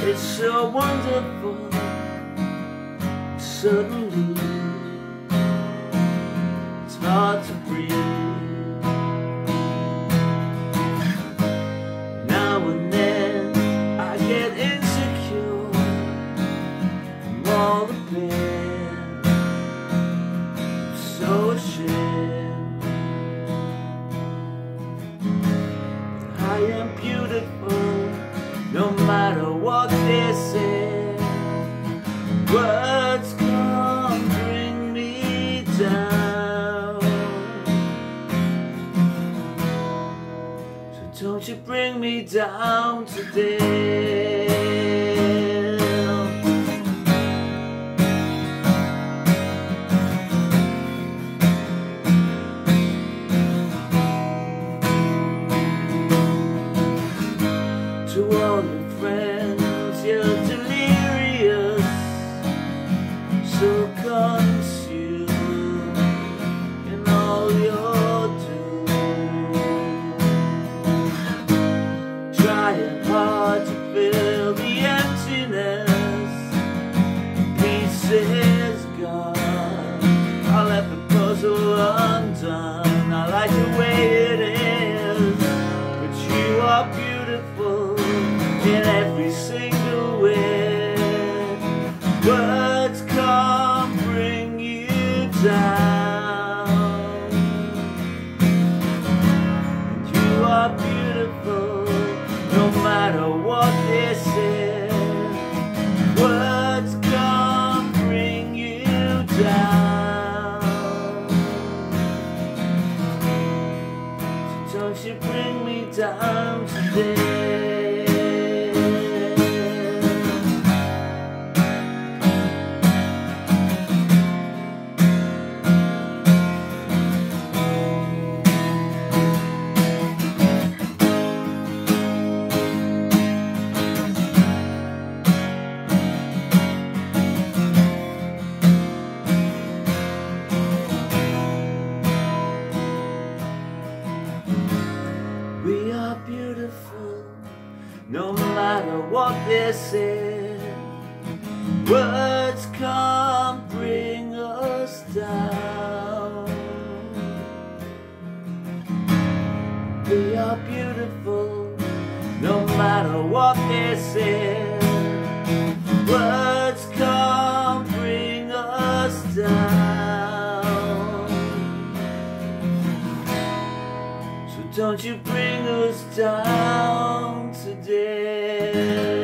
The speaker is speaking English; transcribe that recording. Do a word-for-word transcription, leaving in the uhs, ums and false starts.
It's so wonderful, suddenly it's hard to breathe. Now and then I get insecure from all the pain. I'm so ashamed. I am beautiful, no matter what they say. Words can't bring me down, so don't you bring me down today. To all your friends, you're delirious, so consumed in all your doom, trying hard to fill the emptiness. Peace is gone, I left the puzzle undone. I like the way it is, but you are beautiful in every single way. Words can't bring you down. And you are beautiful, no matter what they say. Words can't bring you down, so don't you bring me down today. We are beautiful, no matter what they say. Words can't bring us down. We are beautiful, no matter what they say. Words can't bring us down, so don't you bring us down today.